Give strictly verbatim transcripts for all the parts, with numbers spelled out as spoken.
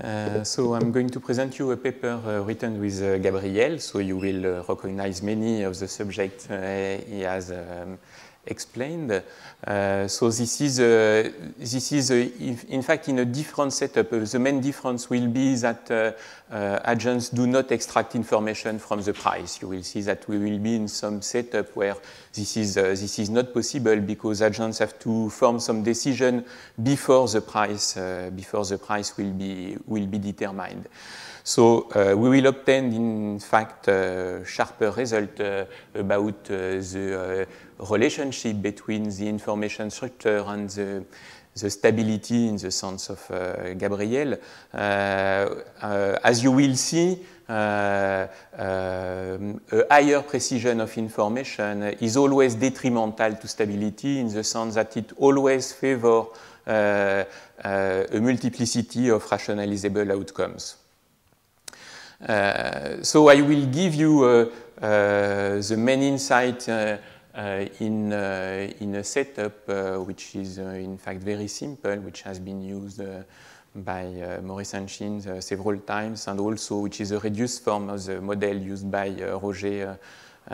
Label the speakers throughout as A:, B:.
A: Uh, so I'm going to present you a paper uh, written with uh, Gabriel, so you will uh, recognize many of the subjects uh, he has um, explained. Uh, so this is, uh, this is uh, in fact in a different setup. Uh, the main difference will be that uh, uh, agents do not extract information from the price. You will see that we will be in some setup where this is, uh, this is not possible because agents have to form some decision before the price, uh, before the price will be, will be determined. So uh, we will obtain, in fact, uh, sharper result uh, about uh, the uh, relationship between the information structure and the, the stability in the sense of uh, Gabriel. Uh, uh, as you will see, uh, uh, a higher precision of information is always detrimental to stability in the sense that it always favors uh, uh, a multiplicity of rationalizable outcomes. Uh, so I will give you uh, uh, the main insight uh, uh, in, uh, in a setup uh, which is uh, in fact very simple, which has been used uh, by uh, Maurice Henshins uh, several times, and also which is a reduced form of the model used by uh, Roger. Uh,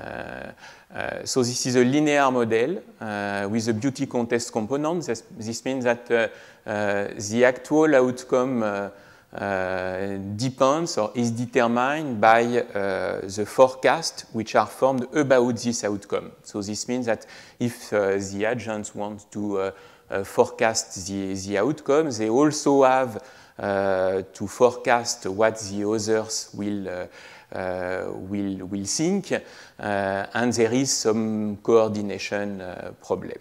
A: uh, so this is a linear model uh, with a beauty contest component. This, this means that uh, uh, the actual outcome uh, Uh, depends or is determined by uh, the forecasts which are formed about this outcome. So this means that if uh, the agents want to uh, uh, forecast the, the outcome, they also have uh, to forecast what the others will, uh, uh, will, will think, uh, and there is some coordination uh, problem.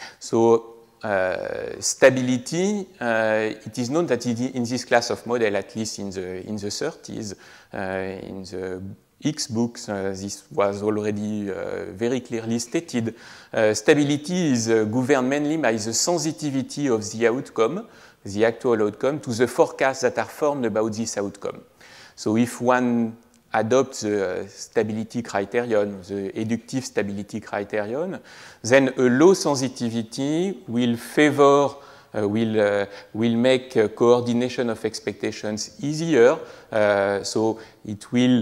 A: So Uh, stability, uh, it is known that in this class of model, at least in the, in the thirties, uh, in the X books, uh, this was already uh, very clearly stated. Uh, stability is uh, governed mainly by the sensitivity of the outcome, the actual outcome, to the forecasts that are formed about this outcome. So if one adopt the stability criterion, the eductive stability criterion, then a low sensitivity will favor, uh, will, uh, will make uh, coordination of expectations easier. Uh, so it will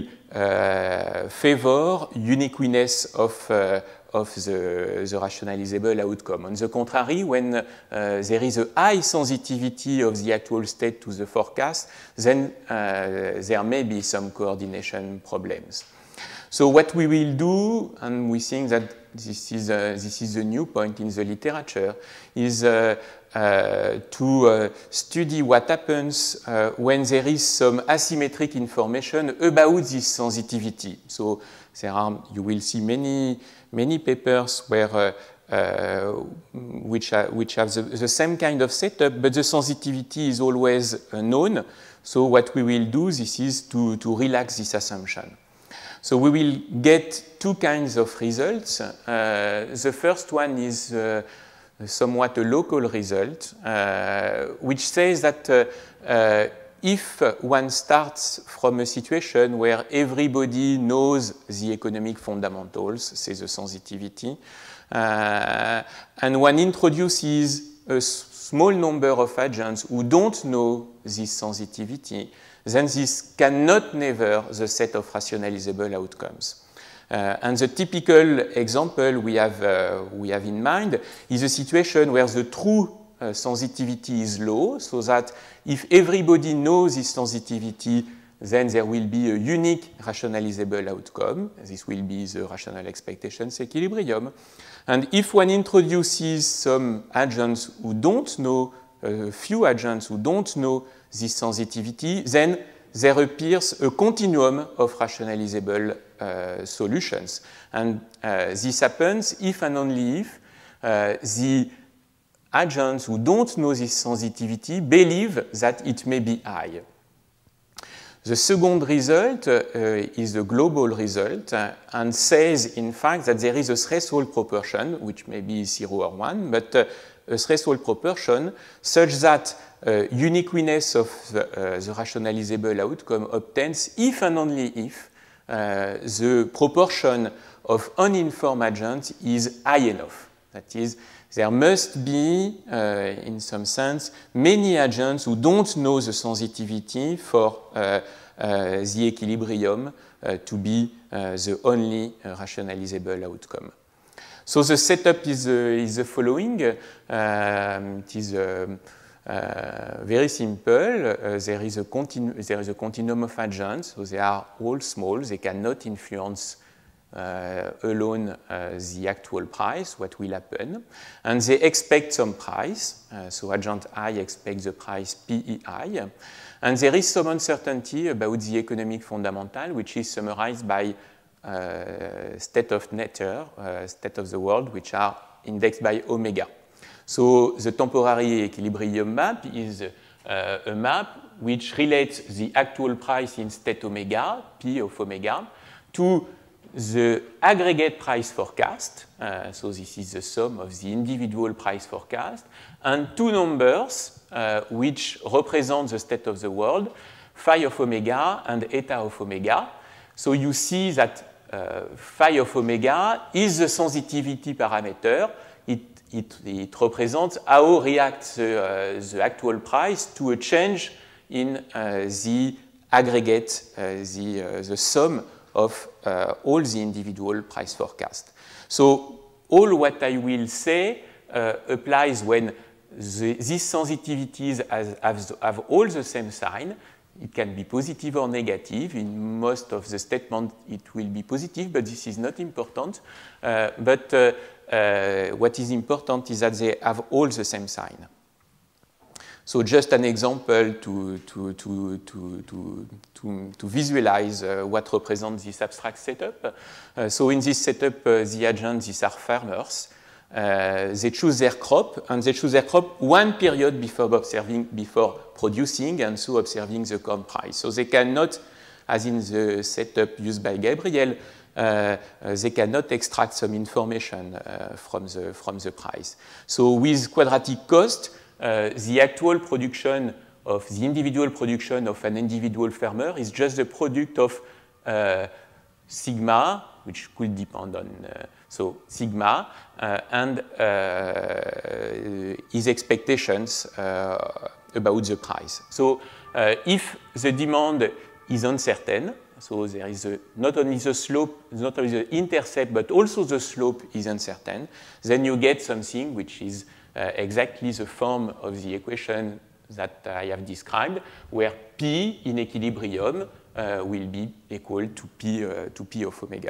A: uh, favor uniqueness of, uh, of the, the rationalizable outcome. On the contrary, when uh, there is a high sensitivity of the actual state to the forecast, then uh, there may be some coordination problems. So what we will do, and we think that this is a, this is a new point in the literature, is uh, uh, to uh, study what happens uh, when there is some asymmetric information about this sensitivity. So there are, you will see many many papers where uh, uh, which, are, which have the, the same kind of setup, but the sensitivity is always uh, known. So what we will do, this is to, to relax this assumption. So we will get two kinds of results. Uh, the first one is uh, somewhat a local result, uh, which says that uh, uh, if one starts from a situation where everybody knows the economic fundamentals, say the sensitivity, uh, and one introduces a small number of agents who don't know this sensitivity, then this cannot never the set of rationalizable outcomes. Uh, and the typical example we have, uh, we have in mind is a situation where the true uh, sensitivity is low, so that if everybody knows this sensitivity, then there will be a unique rationalizable outcome. This will be the rational expectations equilibrium. And if one introduces some agents who don't know, a few agents who don't know this sensitivity, then there appears a continuum of rationalizable uh, solutions. And uh, this happens if and only if uh, the agents who don't know this sensitivity believe that it may be high. The second result uh, is the global result uh, and says, in fact, that there is a threshold proportion, which may be zero or one, but uh, a threshold proportion such that uh, uniqueness of the, uh, the rationalizable outcome obtains if and only if uh, the proportion of uninformed agents is high enough. That is, there must be, uh, in some sense, many agents who don't know the sensitivity for uh, uh, the equilibrium uh, to be uh, the only uh, rationalizable outcome. So the setup is, uh, is the following. Um, it is um, uh, very simple. Uh, there, is a there is a continuum of agents, so they are all small. They cannot influence uh, alone uh, the actual price, what will happen. And they expect some price. Uh, so agent I expects the price P E I. And there is some uncertainty about the economic fundamental, which is summarized by Uh, state of nature, uh, state of the world, which are indexed by omega. So the temporary equilibrium map is uh, a map which relates the actual price in state omega, P of omega, to the aggregate price forecast. Uh, so this is the sum of the individual price forecast, and two numbers uh, which represent the state of the world, phi of omega and eta of omega. So you see that Uh, phi of omega is the sensitivity parameter. It, it, it represents how reacts the, uh, the actual price to a change in uh, the aggregate, uh, the, uh, the sum of uh, all the individual price forecasts. So all what I will say uh, applies when the, these sensitivities has, have, have all the same sign. It can be positive or negative. In most of the statements, it will be positive, but this is not important. Uh, but uh, uh, what is important is that they have all the same sign. So just an example to, to, to, to, to, to, to visualize uh, what represents this abstract setup. Uh, so in this setup, uh, the agents, these are farmers. Uh, they choose their crop, and they choose their crop one period before observing, before producing, and so observing the corn price. So they cannot, as in the setup used by Gabriel, uh, uh, they cannot extract some information uh, from the from the price. So with quadratic cost, uh, the actual production of the individual production of an individual farmer is just the product of uh, sigma, which could depend on uh, so sigma uh, and uh, his expectations uh, about the price. So uh, if the demand is uncertain, so there is a, not only the slope, not only the intercept, but also the slope is uncertain, then you get something which is uh, exactly the form of the equation that I have described, where P in equilibrium uh, will be equal to P, uh, to P of omega.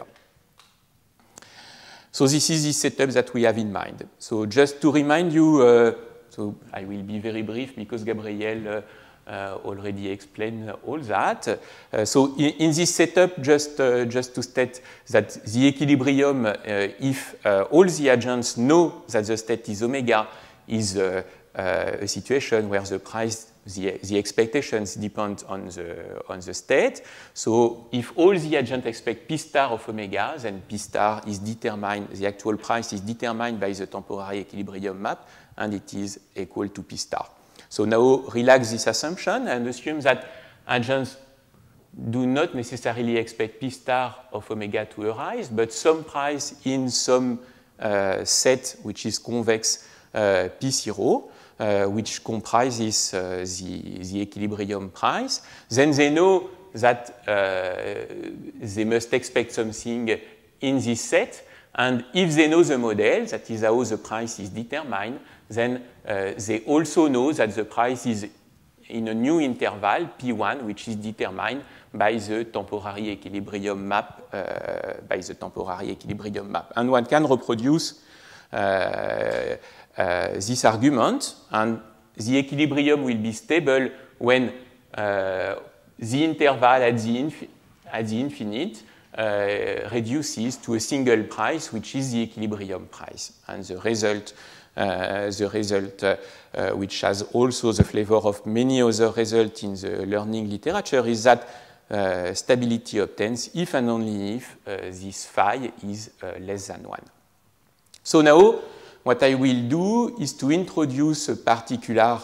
A: So this is the setup that we have in mind. So just to remind you, uh, so I will be very brief because Gabriel uh, uh, already explained all that. Uh, so in, in this setup, just, uh, just to state that the equilibrium, uh, if uh, all the agents know that the state is omega, is uh, uh, a situation where the price, the, the expectations depend on the, on the state. So if all the agents expect P star of omega, then P star is determined, the actual price is determined by the temporary equilibrium map, and it is equal to P star. So now relax this assumption and assume that agents do not necessarily expect P star of omega to arise, but some price in some uh, set which is convex uh, P zero, uh, which comprises uh, the, the equilibrium price. Then they know that uh, they must expect something in this set, and if they know the model, that is how the price is determined, then uh, they also know that the price is in a new interval, P one, which is determined by the temporary equilibrium map, uh, by the temporary equilibrium map. And one can reproduce uh, uh, this argument, and the equilibrium will be stable when uh, the interval at the, at the infinite uh, reduces to a single price, which is the equilibrium price. And the result Uh, the result, uh, uh, which has also the flavor of many other results in the learning literature, is that uh, stability obtains if and only if uh, this phi is uh, less than one. So now, what I will do is to introduce a particular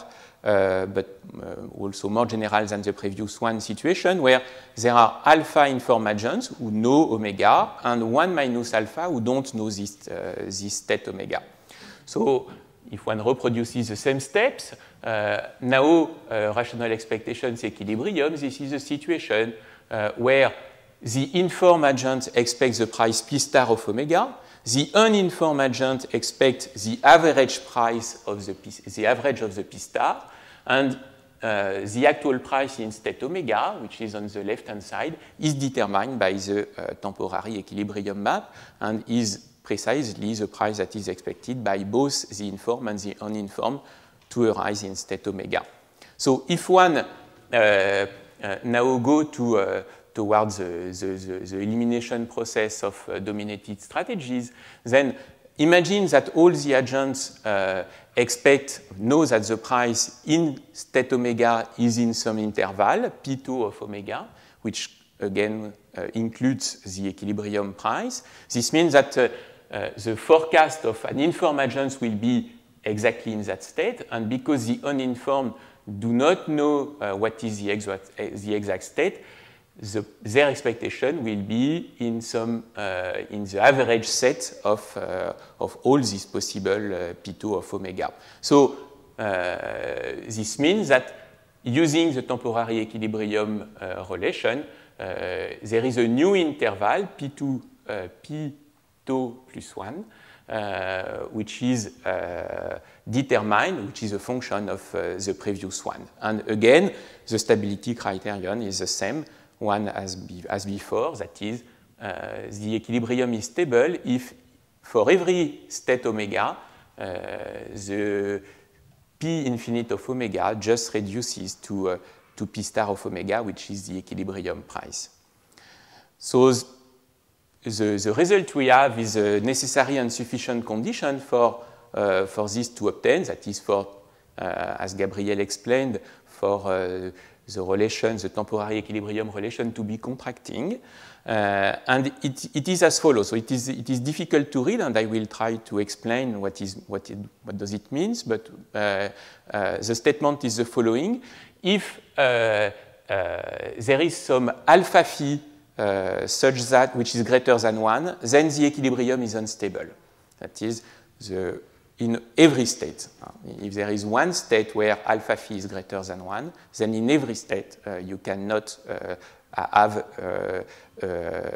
A: uh, but uh, also more general than the previous one situation, where there are alpha informed agents who know omega and one minus alpha who don't know this, uh, this state omega. So if one reproduces the same steps, uh, now uh, rational expectations equilibrium, this is a situation uh, where the informed agent expects the price P star of omega. The uninformed agent expects the average price of the P, the average of the P star, and uh, the actual price in state omega, which is on the left-hand side, is determined by the uh, temporary equilibrium map and is precisely the price that is expected by both the informed and the uninformed to arise in state omega. So if one uh, uh, now go to uh, towards the, the, the elimination process of uh, dominated strategies, then imagine that all the agents uh, expect, know that the price in state omega is in some interval, P two of omega, which again uh, includes the equilibrium price. This means that uh, uh, the forecast of an informed agent will be exactly in that state, and because the uninformed do not know uh, what is the exact, uh, the exact state, The, their expectation will be in some uh, in the average set of uh, of all these possible uh, P two of omega. So uh, this means that using the temporary equilibrium uh, relation, uh, there is a new interval P two uh, P tau plus one, uh, which is uh, determined, which is a function of uh, the previous one. And again, the stability criterion is the same one as, be, as before, that is, uh, the equilibrium is stable if for every state omega, uh, the P infinite of omega just reduces to, uh, to P star of omega, which is the equilibrium price. So the, the result we have is a necessary and sufficient condition for, uh, for this to obtain, that is for, uh, as Gabriel explained, for uh, the relation, the temporary equilibrium relation to be contracting. Uh, and it, it is as follows. So it is, it is difficult to read, and I will try to explain what, is, what, it, what does it mean. But uh, uh, the statement is the following. If uh, uh, there is some alpha phi uh, such that, which is greater than one, then the equilibrium is unstable. That is, the in every state. If there is one state where alpha phi is greater than one, then in every state uh, you cannot uh, have uh, uh,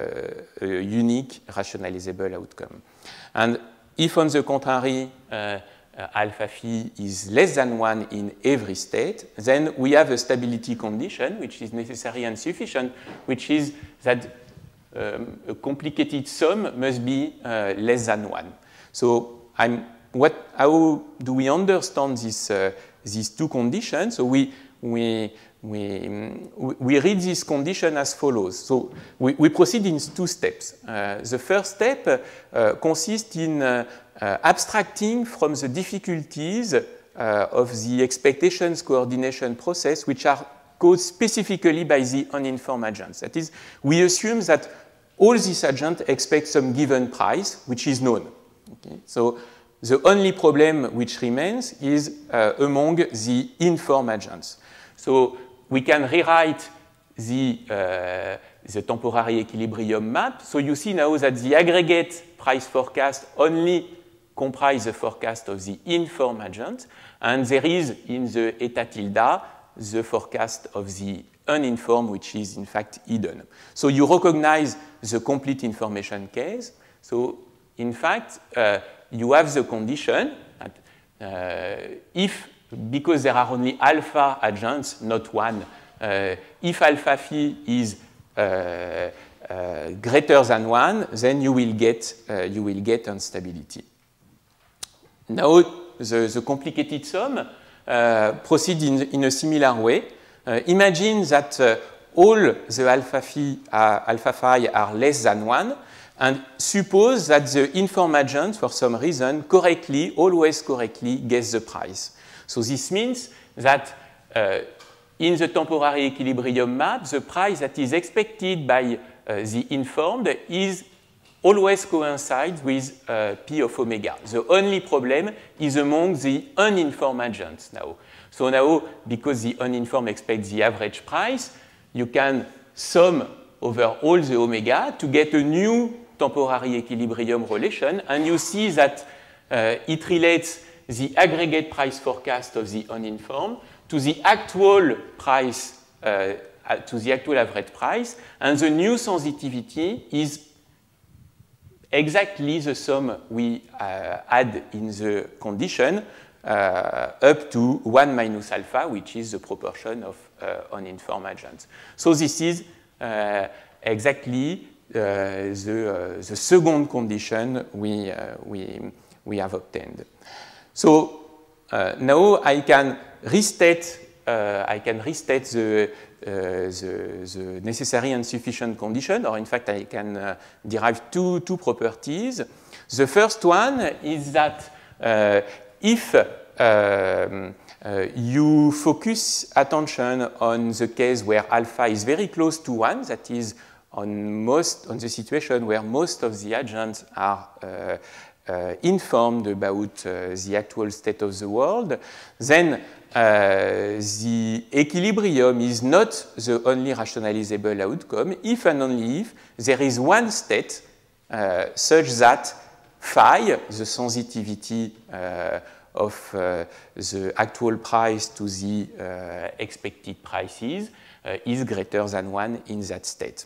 A: a unique rationalizable outcome. And if on the contrary uh, uh, alpha phi is less than one in every state, then we have a stability condition which is necessary and sufficient, which is that um, a complicated sum must be uh, less than one. So I'm What, how do we understand this, uh, these two conditions? So we, we, we, we read this condition as follows. So we, we proceed in two steps. Uh, the first step uh, consists in uh, uh, abstracting from the difficulties uh, of the expectations coordination process, which are caused specifically by the uninformed agents. That is, we assume that all these agents expect some given price, which is known. Okay? So the only problem which remains is uh, among the informed agents. So we can rewrite the, uh, the temporary equilibrium map. So you see now that the aggregate price forecast only comprises the forecast of the informed agent, and there is in the eta tilde the forecast of the uninformed, which is in fact hidden. So you recognize the complete information case. So in fact, uh, you have the condition that uh, if, because there are only alpha agents, not one, uh, if alpha phi is uh, uh, greater than one, then you will get, uh, you will get instability. Now, the, the complicated sum uh, proceeds in, in a similar way. Uh, imagine that uh, all the alpha phi, uh, alpha phi are less than one, and suppose that the informed agent, for some reason, correctly, always correctly, guess the price. So this means that uh, in the temporary equilibrium map, the price that is expected by uh, the informed is always coincides with uh, P of omega. The only problem is among the uninformed agents now. So now, because the uninformed expect the average price, you can sum over all the omega to get a new temporary equilibrium relation, and you see that uh, it relates the aggregate price forecast of the uninformed to the actual price, uh, to the actual average price, and the new sensitivity is exactly the sum we uh, add in the condition uh, up to one minus alpha, which is the proportion of uh, uninformed agents. So this is uh, exactly uh, the, uh, the second condition we, uh, we, we have obtained. So uh, now I can restate, uh, I can restate the, uh, the, the necessary and sufficient condition, or in fact I can uh, derive two, two properties. The first one is that uh, if um, uh, you focus attention on the case where alpha is very close to one, that is on most on the situation where most of the agents are uh, uh, informed about uh, the actual state of the world, then uh, the equilibrium is not the only rationalizable outcome if and only if there is one state uh, such that phi, the sensitivity uh, of uh, the actual price to the uh, expected prices uh, is greater than one in that state.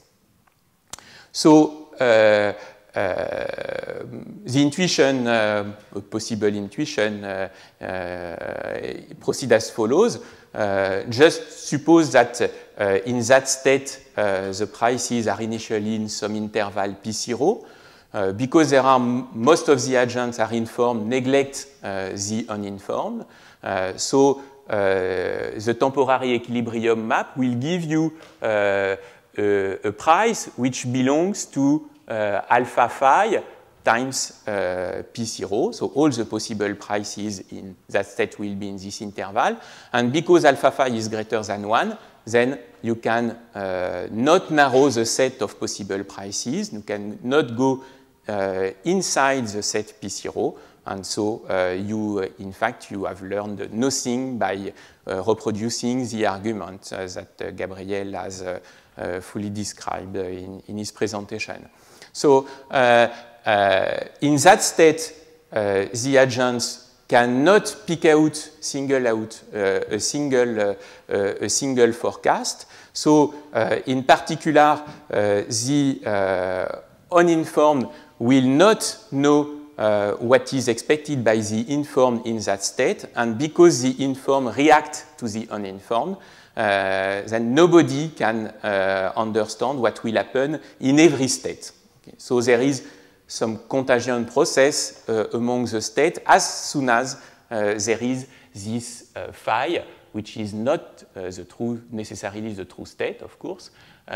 A: So uh, uh, the intuition, uh, possible intuition, uh, uh, proceeds as follows. Uh, just suppose that uh, in that state uh, the prices are initially in some interval P zero. Uh, because there are most of the agents are informed, neglect uh, the uninformed. Uh, so uh, the temporary equilibrium map will give you uh, a, a price which belongs to uh, alpha phi times uh, P zero. So all the possible prices in that state will be in this interval. And because alpha phi is greater than one, then you can uh, not narrow the set of possible prices. You can not go Uh, inside the set P zero, and so uh, you, uh, in fact, you have learned nothing by uh, reproducing the argument uh, that uh, Gabriel has uh, uh, fully described uh, in, in his presentation. So uh, uh, in that state, uh, the agents cannot pick out, single out uh, a single uh, uh, a single forecast. So uh, in particular, uh, the uh, uninformed will not know uh, what is expected by the informed in that state, and because the informed react to the uninformed, uh, then nobody can uh, understand what will happen in every state. Okay. So there is some contagion process uh, among the states as soon as uh, there is this uh, phi, which is not uh, the true, necessarily the true state, of course, uh,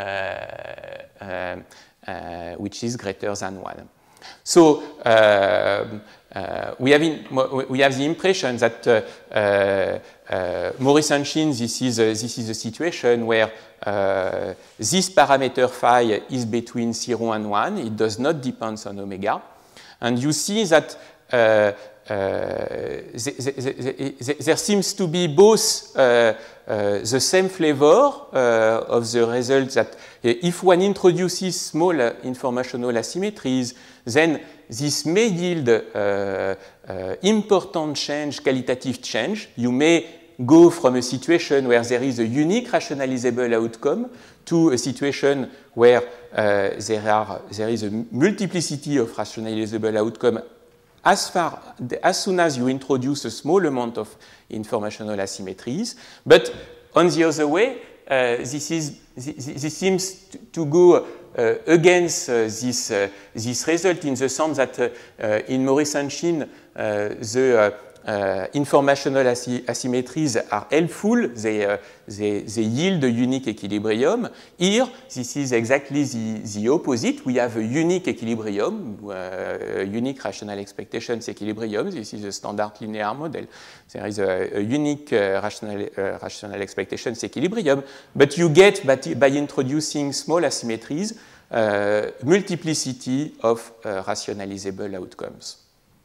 A: uh, uh, which is greater than one. So uh, uh, we, have in, we have the impression that uh, uh, uh, Morris and Shin, this is a, this is a situation where uh, this parameter phi is between zero and one. It does not depend on omega. And you see that uh, uh, there seems to be both uh, uh, the same flavor uh, of the result that if one introduces small informational asymmetries, then this may yield uh, uh, important change, qualitative change. You may go from a situation where there is a unique rationalizable outcome to a situation where uh, there, are, there is a multiplicity of rationalizable outcomes as, far, as soon as you introduce a small amount of informational asymmetries. But on the other way, uh, this, is, this, this seems to go Uh, against uh, this, uh, this result in the sense that uh, uh, in Morris and Shin, uh, the uh, uh, informational asy asymmetries are helpful. They, uh, they, they yield a unique equilibrium. Here, this is exactly the, the opposite. We have a unique equilibrium, uh, a unique rational expectations equilibrium. This is a standard linear model. There is a, a unique uh, rational, uh, rational expectations equilibrium, but you get by, by introducing small asymmetries uh, multiplicity of uh, rationalizable outcomes.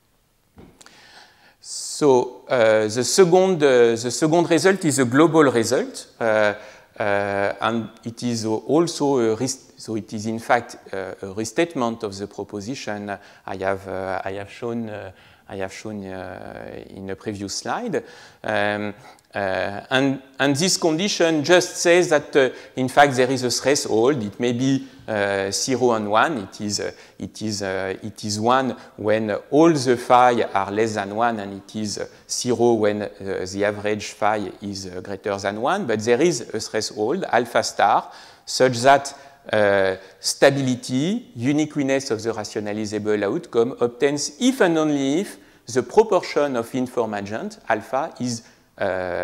A: So uh, the, second, uh, the second result is a global result, uh, uh, and it is also a so it is in fact uh, a restatement of the proposition I have uh, I have shown uh, I have shown uh, in a previous slide. Um, Uh, and, and this condition just says that, uh, in fact, there is a threshold. It may be uh, zero and one. It is, uh, it, is, uh, it is one when all the phi are less than one, and it is zero when uh, the average phi is uh, greater than one. But there is a threshold, alpha star, such that uh, stability, uniqueness of the rationalizable outcome obtains if and only if the proportion of inform agent, alpha, is Uh,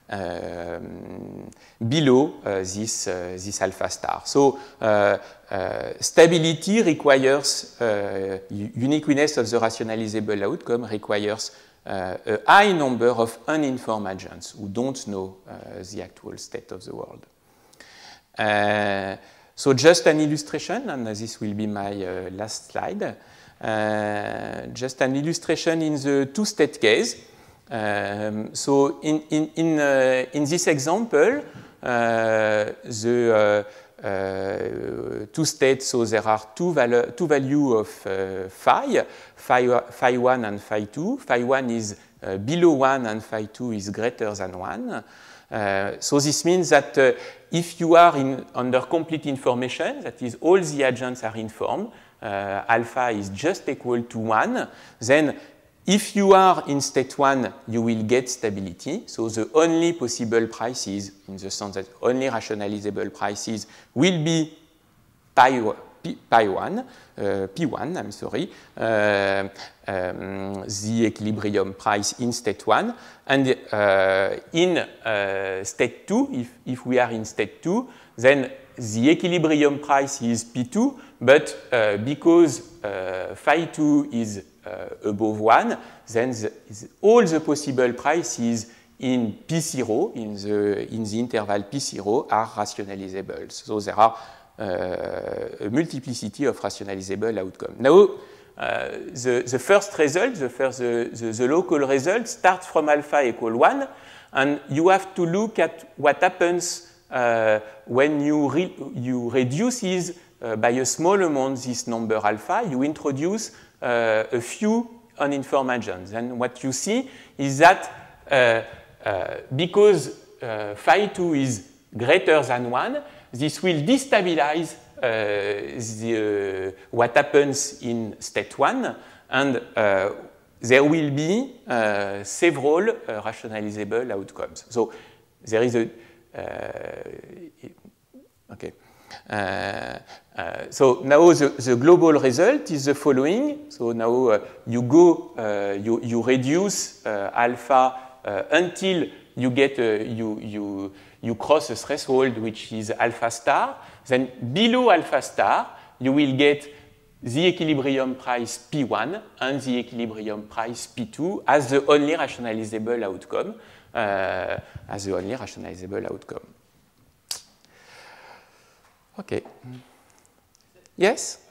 A: um, below uh, this, uh, this alpha star. So uh, uh, stability requires, uh, uniqueness of the rationalizable outcome requires uh, a high number of uninformed agents who don't know uh, the actual state of the world. Uh, so just an illustration, and this will be my uh, last slide. Uh, just an illustration in the two-state case. Um, so in, in, in, uh, in this example, uh, the uh, uh, two states, so there are two, valu two values of uh, phi, phi, phi one and phi two. Phi one is uh, below one and phi two is greater than one. Uh, so this means that uh, if you are in, under complete information, that is all the agents are informed, uh, alpha is just equal to one, then if you are in state one, you will get stability. So the only possible prices, in the sense that only rationalizable prices, will be pi, pi, pi one, uh, P one, I'm sorry, uh, um, the equilibrium price in state one. And uh, in uh, state two, if, if we are in state two, then the equilibrium price is P two, but uh, because uh, phi two is Uh, above one, then the, all the possible prices in P zero, in the, in the interval P zero, are rationalizable. So there are uh, a multiplicity of rationalizable outcomes. Now, uh, the, the first result, the, first, the, the, the local result, starts from alpha equal one, and you have to look at what happens uh, when you, re, you reduces uh, by a small amount this number alpha, you introduce Uh, a few uninformed agents. And what you see is that uh, uh, because uh, phi two is greater than one, this will destabilize uh, the, uh, what happens in state one, and uh, there will be uh, several uh, rationalizable outcomes. So there is a uh, okay. Uh, uh, so now the, the global result is the following. So now uh, you go, uh, you, you reduce uh, alpha uh, until you get uh, you, you, you cross a threshold which is alpha star. Then below alpha star, you will get the equilibrium price P one and the equilibrium price P two as the only rationalizable outcome, uh, as the only rationalizable outcome. Okay. Yes?